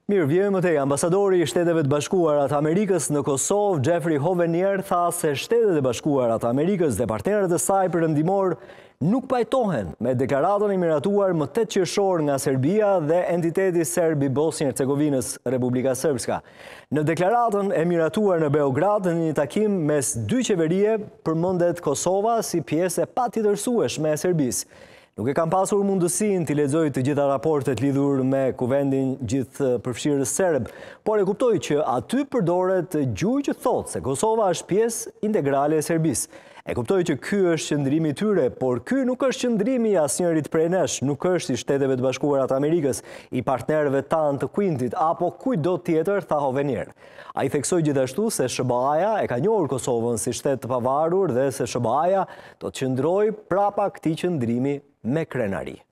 Mirë, vjen më tej, ambasadori i Shteteve të Bashkuara të Amerikës në Kosovë, Jeffrey Hovenier, tha se Shtetet e Bashkuara të Amerikës dhe partnerët e saj perëndimor nuk pajtohen me deklaratën e miratuar më 8 qershor nga Serbia dhe entiteti serb i Bosnjë-Hercegovinës, Republika Srpska. Në deklaratën e miratuar në Beograd, në një takim mes dy qeverie, përmendet Kosova si pjesë e patjetërsueshme e Serbisë. Nuk e kam pasur mundësinë t'i lexoj të gjitha raportet lidhur me kuvendin gjithëpërfshirës serb, por e kuptoj që aty përdoret gjuhë që thotë se Kosova është pjesë integrale e Serbisë. E kuptoj që ky është qëndrimi i tyre, por ky nuk është qëndrimi i asnjërit prej nesh, nuk është i Shteteve të Bashkuara të Amerikës, i partnerëve tanë të Quintit apo kujtdo tjetër, tha Hovenier. Ai theksoi gjithashtu se SBA-ja e ka njohur Kosovën si shtet të pavarur dhe se SBA-ja do të qëndrojë prapa këtij qëndrimi me krenari.